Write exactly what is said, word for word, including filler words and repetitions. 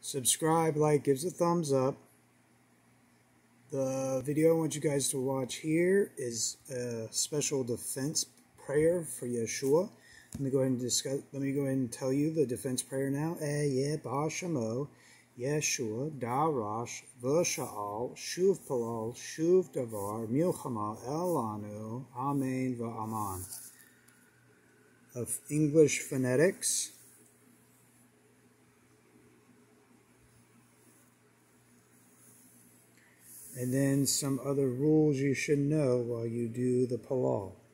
Subscribe, like, gives a thumbs up. The video I want you guys to watch here is a special defense prayer for Yeshua. Let me go ahead and discuss. Let me go ahead and tell you the defense prayer now. Eh ye ba'ashamo, Yeshua darash v'sha'al shuv palal shuv davar milchama elanu amen va'aman. Of English phonetics. And then some other rules you should know while you do the palal.